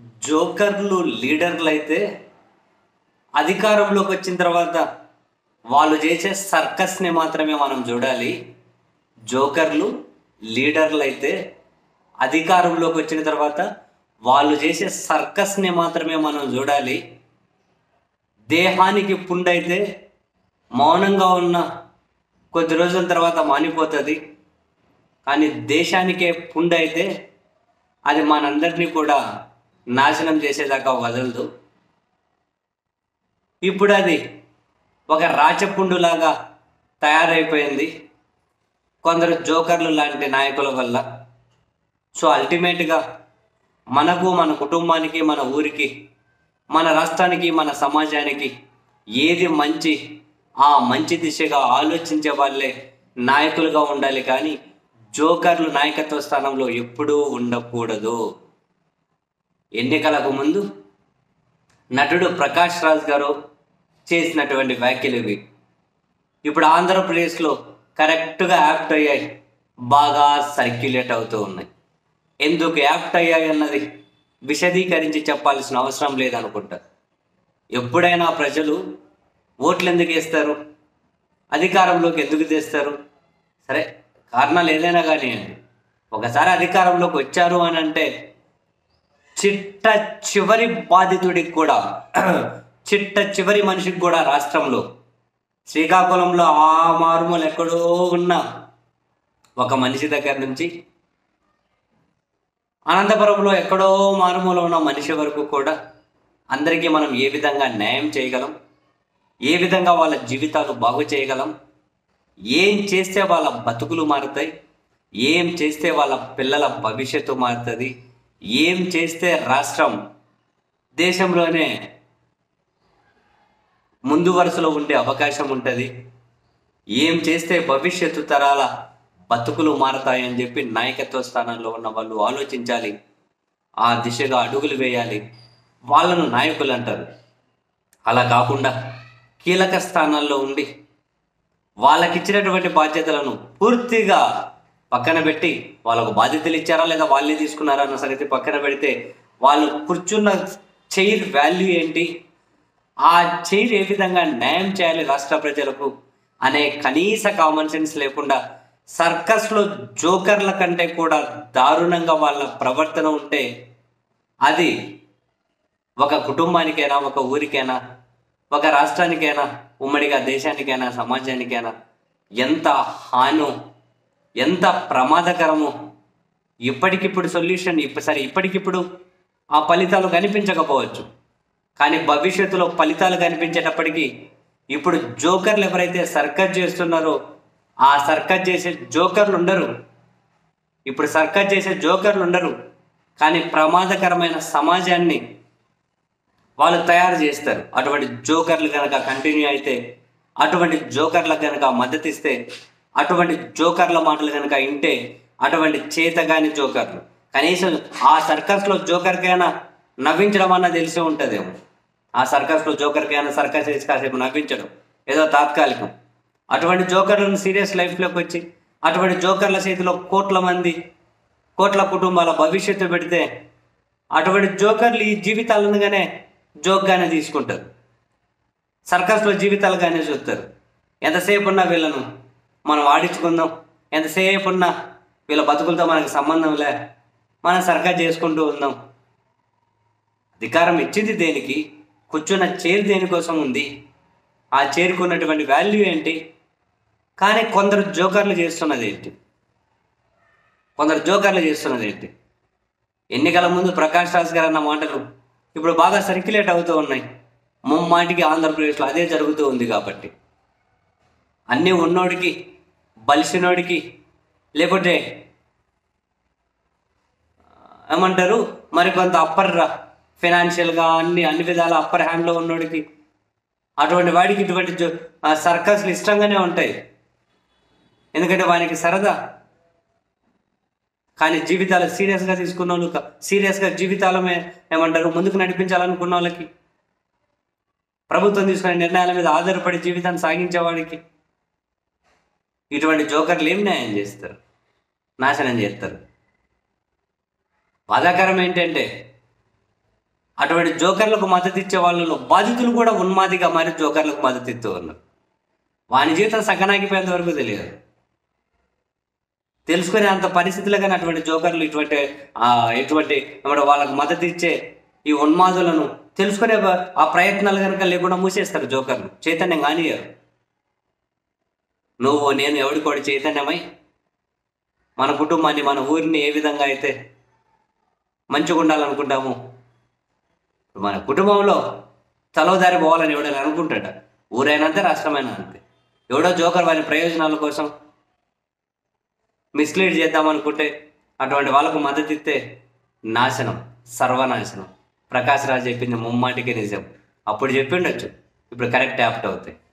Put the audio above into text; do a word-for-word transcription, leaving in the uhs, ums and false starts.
జోకర్లు లీడర్లు అయితే అధికారంలోకి వచ్చిన తర్వాత వాళ్ళు చేసే సర్కస్ని మాత్రమే మనం చూడాలి. జోకర్లు లీడర్లు అయితే అధికారంలోకి వచ్చిన తర్వాత వాళ్ళు చేసే సర్కస్ని మాత్రమే మనం చూడాలి. దేహానికి పుండైతే మౌనంగా ఉన్న కొద్ది రోజుల తర్వాత మానిపోతుంది, కానీ దేశానికే పుండైతే అది మనందరినీ కూడా నాశనం చేసేదాకా వదలదు. ఇప్పుడు అది ఒక రాచపుండులాగా తయారైపోయింది కొందరు జోకర్లు లాంటి నాయకుల వల్ల. సో అల్టిమేట్గా మనకు, మన కుటుంబానికి, మన ఊరికి, మన రాష్ట్రానికి, మన సమాజానికి ఏది మంచి ఆ మంచి దిశగా ఆలోచించే వాళ్ళే నాయకులుగా ఉండాలి, కానీ జోకర్లు నాయకత్వ స్థానంలో ఎప్పుడూ ఉండకూడదు. ఎన్నికలకు ముందు నటుడు ప్రకాష్ రాజ్ గారు చేసినటువంటి వ్యాఖ్యలు ఇవి ఇప్పుడు ఆంధ్రప్రదేశ్లో కరెక్ట్గా యాప్ట్ అయ్యాయి, బాగా సర్క్యులేట్ అవుతూ ఉన్నాయి. ఎందుకు యాప్ట్ అయ్యాయి అన్నది విశదీకరించి చెప్పాల్సిన అవసరం లేదనుకుంటా. ఎప్పుడైనా ప్రజలు ఓట్లు ఎందుకు వేస్తారు, అధికారంలోకి ఎందుకు తెస్తారు, సరే కారణాలు ఏదైనా కానివ్వండి, ఒకసారి అధికారంలోకి వచ్చారు అని అంటే చిట్ట చివరి బాధితుడికి కూడా చిట్ట చివరి మనిషికి కూడా రాష్ట్రంలో శ్రీకాకుళంలో ఆ మారుమూల ఎక్కడో ఉన్న ఒక మనిషి దగ్గర నుంచి అనంతపురంలో ఎక్కడో మారుమూల ఉన్న మనిషి వరకు కూడా అందరికీ మనం ఏ విధంగా న్యాయం చేయగలం, ఏ విధంగా వాళ్ళ జీవితాలు బాగు చేయగలం, ఏం చేస్తే వాళ్ళ బతుకులు మారుతాయి, ఏం చేస్తే వాళ్ళ పిల్లల భవిష్యత్తు మారుతుంది, ఏం చేస్తే రాష్ట్రం దేశంలోనే ముందు వరుసలో ఉండే అవకాశం ఉంటుంది, ఏం చేస్తే భవిష్యత్తు తరాల బతుకులు మారతాయని చెప్పి నాయకత్వ స్థానంలో ఉన్న వాళ్ళు ఆలోచించాలి, ఆ దిశగా అడుగులు వేయాలి. వాళ్ళను నాయకులు అంటారు. అలా కాకుండా కీలక స్థానాల్లో ఉండి వాళ్ళకిచ్చినటువంటి బాధ్యతలను పూర్తిగా పక్కన పెట్టి, వాళ్ళకు బాధ్యతలు ఇచ్చారా లేదా వాళ్ళే తీసుకున్నారా అన్న సంగతి పక్కన పెడితే, వాళ్ళు కూర్చున్న చైర్ వాల్యూ ఏంటి, ఆ చైర్ ఏ విధంగా న్యాయం చేయాలి రాష్ట్ర ప్రజలకు అనే కనీస కామన్ సెన్స్ లేకుండా సర్కస్లో జోకర్ల కంటే కూడా దారుణంగా వాళ్ళ ప్రవర్తన ఉంటే అది ఒక కుటుంబానికైనా, ఒక ఊరికైనా, ఒక రాష్ట్రానికైనా, ఉమ్మడిగా దేశానికైనా, సమాజానికైనా ఎంత హానో, ఎంత ప్రమాదకరమో. ఇప్పటికిప్పుడు సొల్యూషన్ ఇప్ప సరే ఇప్పటికిప్పుడు ఆ ఫలితాలు కనిపించకపోవచ్చు, కానీ భవిష్యత్తులో ఫలితాలు కనిపించేటప్పటికీ ఇప్పుడు జోకర్లు ఎవరైతే సర్కస్ చేస్తున్నారో ఆ సర్కస్ చేసే జోకర్లు ఉండరు. ఇప్పుడు సర్కస్ చేసే జోకర్లు ఉండరు, కానీ ప్రమాదకరమైన సమాజాన్ని వాళ్ళు తయారు చేస్తారు. అటువంటి జోకర్లు కనుక కంటిన్యూ అయితే, అటువంటి జోకర్లకు కనుక మద్దతు ఇస్తే, అటువంటి జోకర్ల మాటలు కనుక వింటే, అటువంటి చేతగాని జోకర్లు కనీసం ఆ సర్కస్లో జోకర్కైనా నవ్వించడం అన్న తెలిసి ఉంటుందేమో. ఆ సర్కస్లో జోకర్కైనా సర్కస్ చేసి కాసేపు నవ్వించడం ఏదో తాత్కాలికం. అటువంటి జోకర్లను సీరియస్ లైఫ్లోకి వచ్చి అటువంటి జోకర్ల చేతిలో కోట్ల మంది, కోట్ల కుటుంబాల భవిష్యత్తు పెడితే అటువంటి జోకర్లు ఈ జీవితాలనుగానే జోక్గానే తీసుకుంటారు, సర్కస్లో జీవితాలుగానే చూస్తారు. ఎంతసేపు ఉన్నా వీళ్ళను మనం ఆడించుకుందాం, ఎంతసేపు ఉన్నా వీళ్ళ బతుకులతో మనకు సంబంధం లే, మనం సర్కస్ చేసుకుంటూ ఉందాం. అధికారం ఇచ్చింది దేనికి, కూర్చున్న చైర్ దేనికోసం ఉంది, ఆ చేరుకున్నటువంటి వాల్యూ ఏంటి, కానీ కొందరు జోకర్లు చేస్తున్నది ఏంటి, కొందరు జోకర్లు చేస్తున్నది ఏంటి. ఎన్నికల ముందు ప్రకాష్ రాజ్ గారు అన్న మాటలు ఇప్పుడు బాగా సర్క్యులేట్ అవుతూ ఉన్నాయి. ముమ్మాటికి ఆంధ్రప్రదేశ్లో అదే జరుగుతూ ఉంది. కాబట్టి అన్నీ ఉన్నోడికి, బలిసినోడికి, లేకపోతే ఏమంటారు మరికొంత అప్పర్ ఫైనాన్షియల్గా అన్ని అన్ని విధాల అప్పర్ హ్యాండ్లో ఉన్నోడికి, అటువంటి వాడికి ఇటువంటి సర్కస్లు ఇష్టంగానే ఉంటాయి, ఎందుకంటే వానికి సరదా. కానీ జీవితాలు సీరియస్గా తీసుకున్న వాళ్ళు, సీరియస్గా జీవితాలమే ఏమంటారు ముందుకు నడిపించాలనుకున్న వాళ్ళకి, ప్రభుత్వం తీసుకునే నిర్ణయాల మీద ఆధారపడి జీవితాన్ని సాగించేవాడికి ఇటువంటి జోకర్లు ఏం న్యాయం చేస్తారు, నాశనం చేస్తారు. బాధాకరం ఏంటంటే అటువంటి జోకర్లకు మద్దతు ఇచ్చే వాళ్ళలో బాధితులు కూడా ఉన్మాదిగా మారి జోకర్లకు మద్దతు ఇస్తూ ఉన్నారు. వాని జీవితం సగనాగిపోయేంత వరకు తెలియదు. తెలుసుకునే అంత పరిస్థితులు కానీ అటువంటి జోకర్లు ఇటువంటి ఇటువంటి వాళ్ళకు మద్దతు ఇచ్చే ఈ ఉన్మాదులను తెలుసుకునే ఆ ప్రయత్నాలు కనుక లేకుండా మూసేస్తారు జోకర్లు. చైతన్యం కానియరు. నువ్వు నేను ఎవడికోడి చైతన్యమై మన కుటుంబాన్ని మన ఊరిని ఏ విధంగా అయితే మంచిగా ఉండాలనుకుంటాము, మన కుటుంబంలో తలోదారి పోవాలని ఎవడని అనుకుంటాడు. ఊరైనంతే, రాష్ట్రమైనా అంతే. ఎవడో జోకర్ వారి ప్రయోజనాల కోసం మిస్లీడ్ చేద్దామనుకుంటే అటువంటి వాళ్ళకు మద్దతు ఇస్తే నాశనం, సర్వనాశనం. ప్రకాష్ రాజ్ చెప్పింది ముమ్మాటికి నిజం. అప్పుడు చెప్పిండొచ్చు, ఇప్పుడు కరెక్ట్ యాప్ట్ అవుతాయి.